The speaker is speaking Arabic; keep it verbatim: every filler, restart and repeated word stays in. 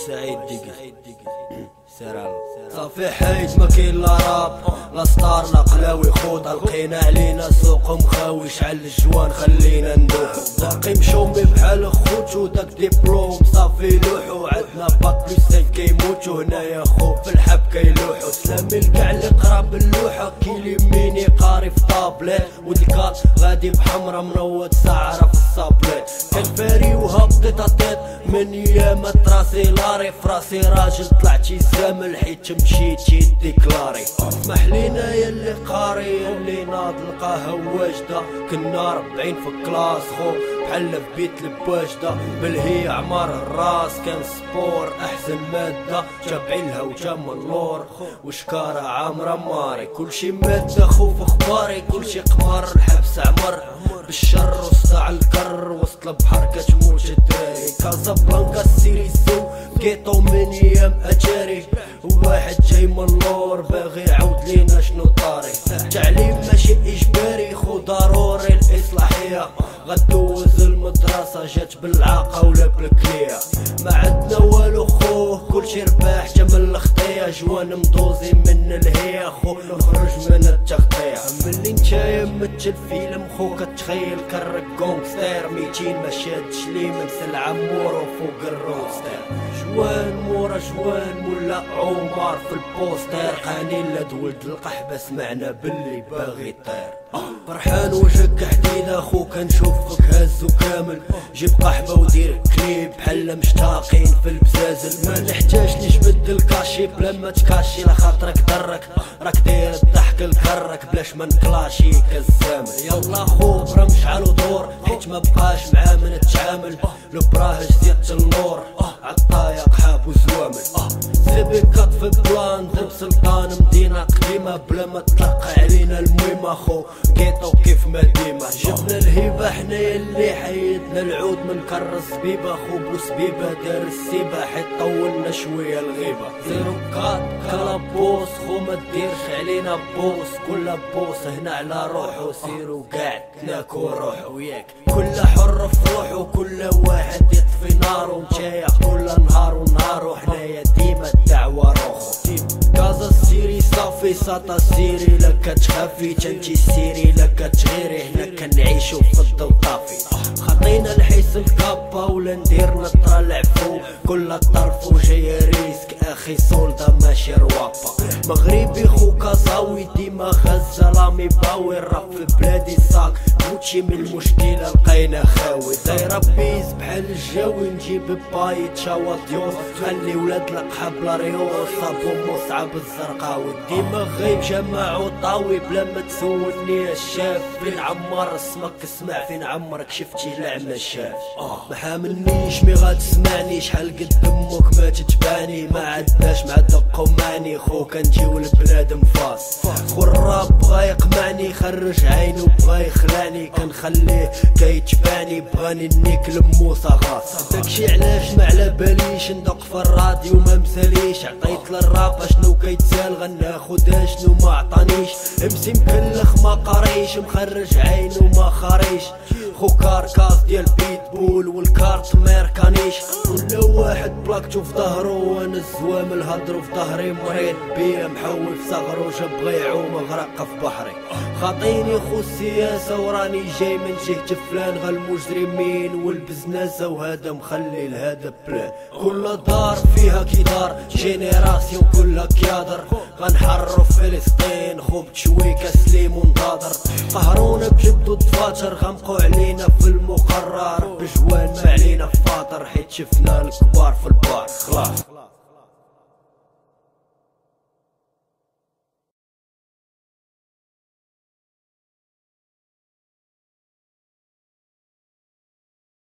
سعيد دقيق سيرالو صافي حيت ما كاين لا راب لا ستار لا قلاوي خوطه لقينا علينا سوق مخاوي شعل الجوان خلينا ندوح باقي مشومي بحال خوتو داك ديبلوم صافي لوحو عندنا باك بلس سين كيموتو هنايا خو في الحب كيلوحو سلامي لكاع اللي قراب اللوحه كيليميني قاري في طابليت وديكات غادي بحمرا منوض ساعره في الصابليت كان فاري وهبطي طاطيت من ايام تراسي لاري فراسي راجل طلعتي زامل حيت مشيتي ديكلاري اسمح لينا يا اللي قاري اللي ناض لقاها واجده كنا ربعين في كلاس خو بحال في بيت البواجده بالهي عمار الراس كان سبور احسن ماده جابعينها وجا من اللور وشكاره عامره ماري كلشي ماده خوف اخباري كلشي قمر الحبس عمر بالشر وصداع الكر وسط البحر كتموت الدراري كازابلانكا سيريسو كيطو من ايام اجاري وواحد جاي من اللور باغي يعاود لينا شنو طاري تعليم ماشي اجباري خو ضروري الاصلاحيه غدوز المدرسه جات بالعاقه ولا بالكليه ما عندنا والو خوه كلشي رباح جا من الخطيه جوان مدوزي من الهيا خو نخرج من التغطيه ملي نتايا ممثل فيلم خو كتخيل كرك كونغستير ميتين ما شادش لي من سلعه مورو فوق الروستير جوان مورا جوان مولا عمر في البوستير قانين لا دولد القحبه سمعنا باللي باغي يطير فرحان وجهك حديده خو كنشوفك هزو كامل جيب قحبه ودير كليب بحال مشتاقين في البزازل ما نحتاج نجبد الكاشي بلا ما تكاشي لخاطرك درك راك داير الضحك الكرك بلاش ما نكلاشي كالزامل يلا خو برا مشعل ودور حيت ما بقاش معاه من تتعامل لو براهج زيادة اللور عالطايق حاب وزوامل سيبيكات في بلان درب سلطان مدينة قديمة بلا ما تلقى علينا المهمة خو كيطو كيف ما ديما جبنا الهيبة حنايا اللي حيدنا العود من كر الزبيبة خو بوسبيبة دار السيبة حيت طولنا شوية الغيبة زيرو كات كلابوس خو ما ديرش علينا بوس كل بوس هنا على روحو سيرو قاعد ناكو روحو ياك كل حر في روحو كل واحد يطفي نارو نتايا كل نهار ونهارو حنايا ديما الدعوة روحو كازا سيري صافي ساطا سيري لك تخافي تنتي سيري لك تغيري هنا كنعيشو في الضو طافي خطينا نحيس الكابا ولا ندير نطرا العفو كل طرف وجاي ريسك اخي سولدا ماشي روابا مغربي خو كازاوي ديما غزة لامي باوي الراب في بلادي صاك موتشي من المشكلة لقينا خاوي دايرة بيز بحال الجاوي نجيب باي تشاوى ديوس خلي ولاد القحاب لا ريوس صابو مصعب الزرقاوي ديما غايب جماعو طاوي بلا ما تسولني الشاف فين عمر اسمك اسمع فين عمرك شفتي لعمة شاف ما حاملنيش مي غاتسمعني شحال قد دمك ما تتبعني ما عدناش مع دقوماني خو كنجيو البلاد مفاس خو الراب بغا يقمعني خرج عينو بغا يخلعني كنخليه كيتبعني بغاني نيك لموسى غاص داكشي علاش ما على باليش ندق في الراديو ما مساليش عطيت للراب اشنو كيتسال غناخد اشنو ما عطانيش امسي مكلخ ما قاريش مخرج عينو ما خاريش خو كاركاس ديال بيتبول والكارت ميركانيش كل واحد بلاكتو في ظهرو وانا الزوامل هضرو في ظهري مريض بيا محول في صغرو جاب غيعوم غرق في بحري خاطيني خو السياسة وراني جاي من جهة فلان غا المجرمين والبزنازة وهذا مخلي لهذا بلان كل دار فيها كي دار جينيراسيون كلها كيادر غنحررو فلسطين خو بتشويكا سليم ونضادر قهرونا بجد ودفاتر غمقو علينا في المقرر بجوان ما علينا فاطر حيت شفنا الكبار في البار خلاص